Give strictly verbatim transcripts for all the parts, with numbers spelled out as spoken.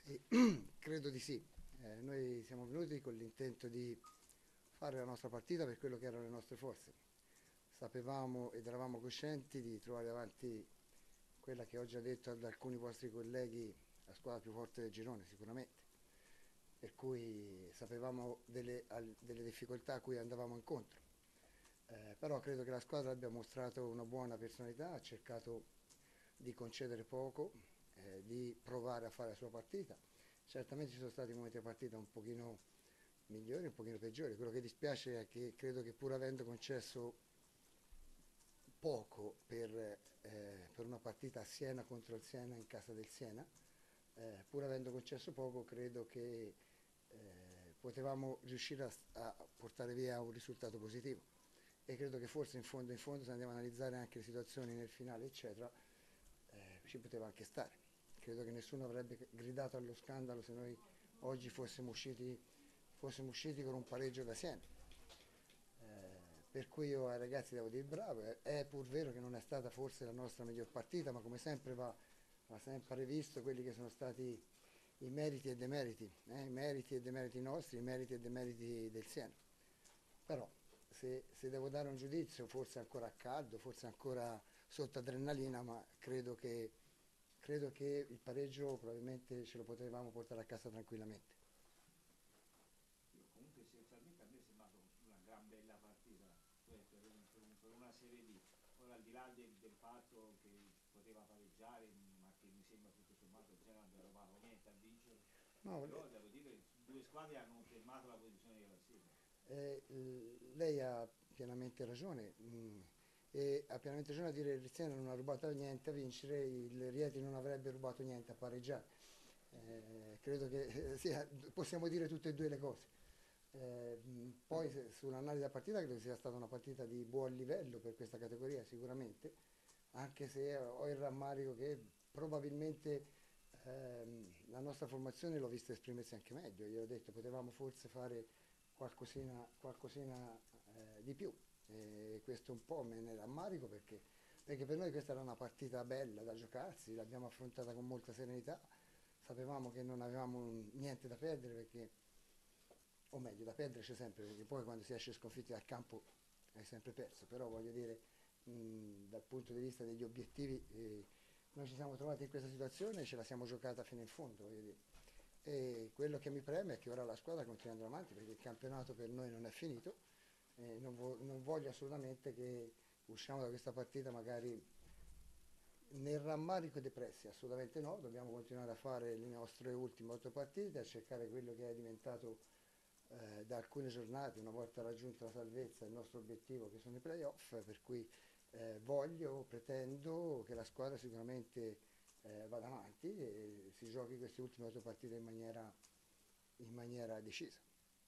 Sì, credo di sì. Eh, noi siamo venuti con l'intento di fare la nostra partita per quello che erano le nostre forze. Sapevamo ed eravamo coscienti di trovare davanti quella che ho già detto ad alcuni vostri colleghi, la squadra più forte del girone, sicuramente. Per cui sapevamo delle, al- delle difficoltà a cui andavamo incontro. Eh, però credo che la squadra abbia mostrato una buona personalità, ha cercato di concedere poco, eh, di provare a fare la sua partita. Certamente ci sono stati momenti della partita un pochino migliori, un pochino peggiori. Quello che dispiace è che credo che pur avendo concesso poco per, eh, per una partita a Siena contro il Siena in casa del Siena, eh, pur avendo concesso poco, credo che eh, potevamo riuscire a, a portare via un risultato positivo. E credo che forse in fondo, in fondo, se andiamo a analizzare anche le situazioni nel finale, eccetera, eh, ci poteva anche stare. Credo che nessuno avrebbe gridato allo scandalo se noi oggi fossimo usciti, fossimo usciti con un pareggio da Siena. Eh, per cui io ai ragazzi devo dire bravo, è, è pur vero che non è stata forse la nostra miglior partita, ma come sempre va, va sempre visto quelli che sono stati i meriti e demeriti, eh, i meriti e demeriti nostri, i meriti e demeriti del Siena. Però se, se devo dare un giudizio, forse ancora a caldo, forse ancora sotto adrenalina, ma credo che, credo che il pareggio probabilmente ce lo potevamo portare a casa tranquillamente. Io comunque essenzialmente a me è sembrato una gran bella partita, cioè per, un- per un- per una Serie D. Ora al di là del, del fatto che poteva pareggiare, ma che mi sembra tutto sommato il Genoa abbia rubato niente a vincere, No, però devo dire che due squadre hanno confermato la posizione di classifica. eh, lei ha pienamente ragione, mm, e ha pienamente ragione a dire che il Siena non ha rubato niente a vincere, il Rieti non avrebbe rubato niente a pareggiare. Eh, credo che eh, sia- possiamo dire tutte e due le cose. Eh, mh, poi se- sull'analisi della partita credo sia stata una partita di buon livello per questa categoria sicuramente, anche se ho il rammarico che probabilmente ehm, la nostra formazione l'ho vista esprimersi anche meglio. Io ho detto potevamo forse fare qualcosina, qualcosina eh, di più. E questo un po' me ne rammarico perché, perché per noi questa era una partita bella da giocarsi, l'abbiamo affrontata con molta serenità, sapevamo che non avevamo niente da perdere perché, o meglio, da perdere c'è sempre, perché poi quando si esce sconfitti dal campo hai sempre perso, però voglio dire, mh, dal punto di vista degli obiettivi, eh, noi ci siamo trovati in questa situazione e ce la siamo giocata fino in fondo, voglio dire. E quello che mi preme è che ora la squadra continui ad andare avanti perché il campionato per noi non è finito e non, vo- non voglio assolutamente che usciamo da questa partita magari nel rammarico e depressi, assolutamente no, dobbiamo continuare a fare le nostre ultime otto partite, a cercare quello che è diventato eh, da alcune giornate, una volta raggiunta la salvezza, il nostro obiettivo che sono i playoff, per cui eh, voglio, pretendo che la squadra sicuramente eh, vada avanti e si giochi queste ultime otto partite in maniera, in maniera decisa.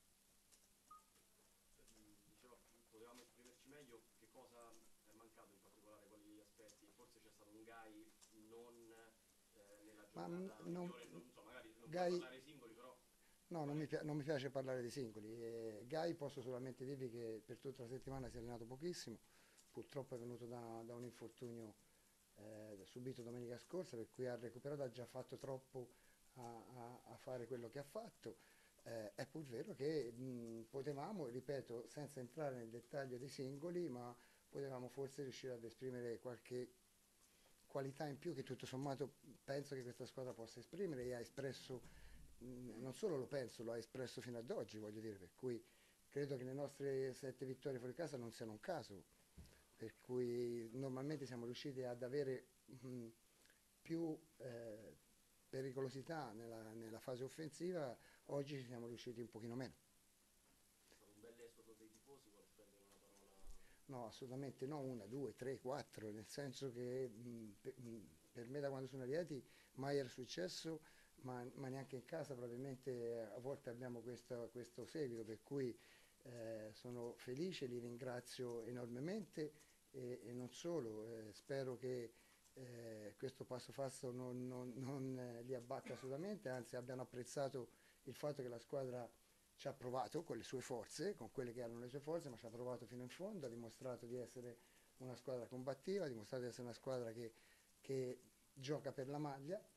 Ehm, Diceva, potevamo esprimerci meglio, che cosa è mancato in particolare, quali aspetti? Forse c'è stato un Gai non eh, nella Ma mm, giornata non, migliore, non so, magari non puoi Gai, parlare ai singoli, però no, non qual mi, è? pia- non mi piace parlare di singoli. Eh, Gai posso solamente dirvi che per tutta la settimana si è allenato pochissimo, purtroppo è venuto da, da un infortunio eh, subito domenica scorsa, per cui ha recuperato, ha già fatto troppo a, a- a fare quello che ha fatto. Eh, è pur vero che mh, potevamo, ripeto, senza entrare nel dettaglio dei singoli, ma potevamo forse riuscire ad esprimere qualche qualità in più che tutto sommato penso che questa squadra possa esprimere e ha espresso, mh, non solo lo penso, lo ha espresso fino ad oggi, voglio dire, per cui credo che le nostre sette vittorie fuori casa non siano un caso, per cui normalmente siamo riusciti ad avere mh, più eh, pericolosità nella, nella fase offensiva, oggi ci siamo riusciti un pochino meno. C'è stato un bel esodo dei tifosi, vuole spendere una parola? No, assolutamente no, una, due, tre, quattro, nel senso che mh, pe- mh, per me da quando sono a Rieti mai era successo, ma, ma neanche in casa probabilmente eh, a volte abbiamo questo, questo seguito, per cui eh, sono felice, li ringrazio enormemente e, e non solo, eh, spero che eh, questo passo falso non, non- non, eh, li abbatta assolutamente, anzi abbiano apprezzato il fatto che la squadra ci ha provato con le sue forze, con quelle che erano le sue forze, ma ci ha provato fino in fondo, ha dimostrato di essere una squadra combattiva, ha dimostrato di essere una squadra che, che gioca per la maglia,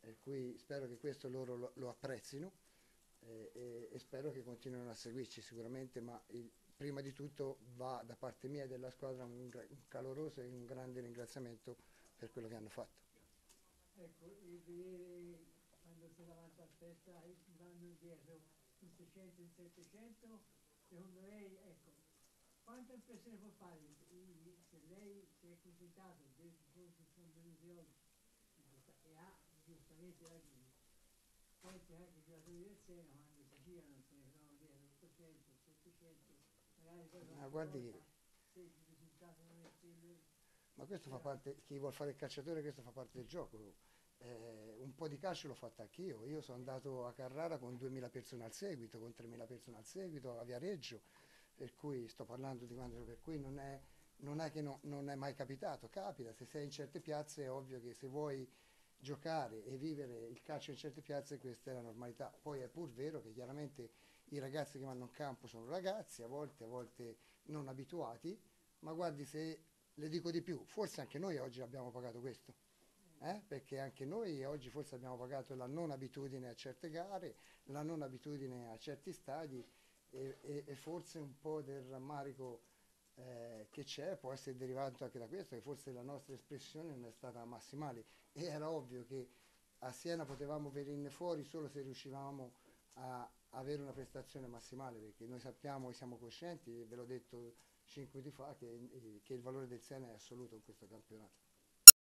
per cui spero che questo loro lo, lo apprezzino eh, e, e spero che continuino a seguirci sicuramente, ma il, prima di tutto va da parte mia e della squadra un, gra- un caloroso e un grande ringraziamento per quello che hanno fatto. Ecco, e vedere quando sei davanti alla festa e ti vanno dietro in seicento, in settecento, secondo lei, ecco, quanta impressione può fare se lei si è accontentato dei tifosi che sono venuti oggi e ha giustamente ragione? Pensi anche i giocatori del Siena quando si girano se ne trovano dietro ottocento, settecento, magari poi Ma qualche guardi, volta se il risultato non è quello. ma questo fa parte, chi vuol fare il calciatore, questo fa parte del gioco. Eh, un po' di calcio l'ho fatto anch'io, io sono andato a Carrara con duemila persone al seguito, con tremila persone al seguito, a Viareggio, per cui sto parlando di quando, per cui non è, non è che no- non è mai capitato, capita, se sei in certe piazze è ovvio che se vuoi giocare e vivere il calcio in certe piazze questa è la normalità. Poi è pur vero che chiaramente i ragazzi che vanno in campo sono ragazzi, a volte, a volte non abituati, ma guardi, se le dico di più, forse anche noi oggi abbiamo pagato questo, eh? Perché anche noi oggi forse abbiamo pagato la non abitudine a certe gare, la non abitudine a certi stadi e, e- e forse un po' del rammarico eh, che c'è può essere derivato anche da questo, che forse la nostra espressione non è stata massimale e era ovvio che a Siena potevamo venirne fuori solo se riuscivamo a avere una prestazione massimale, perché noi sappiamo e siamo coscienti, e ve l'ho detto cinque minuti fa, che, che il valore del Siena è assoluto in questo campionato.